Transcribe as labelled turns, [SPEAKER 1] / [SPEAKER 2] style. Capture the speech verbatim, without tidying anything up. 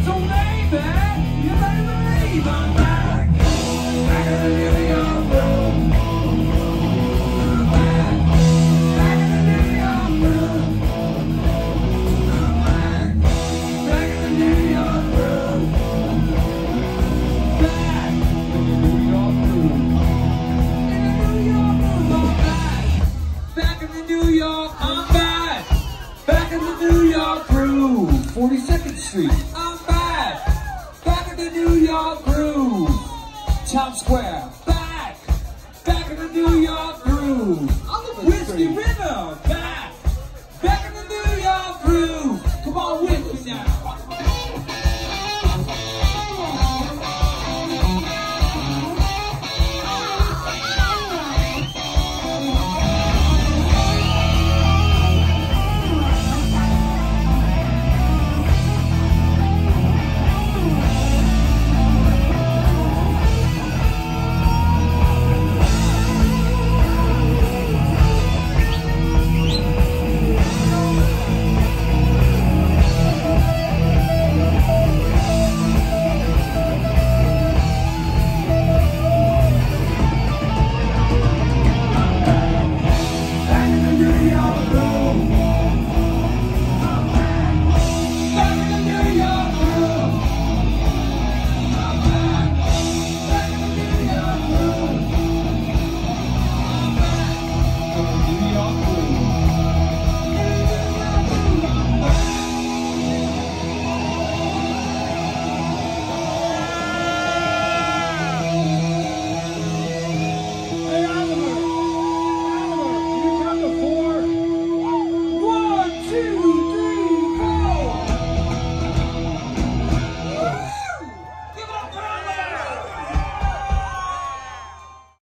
[SPEAKER 1] So baby, you better believe I'm back. Back in the New York room. I'm back. Back in the New York room. I'm back. Back in the New York room. Back in the New York room. In the New York room, I'm back. Back in the New York, I'm back. Back in the New York groove, forty-second Street, I'm back. Back in the New York groove, Times Square, back. Back in the New York groove, Whiskey River, back.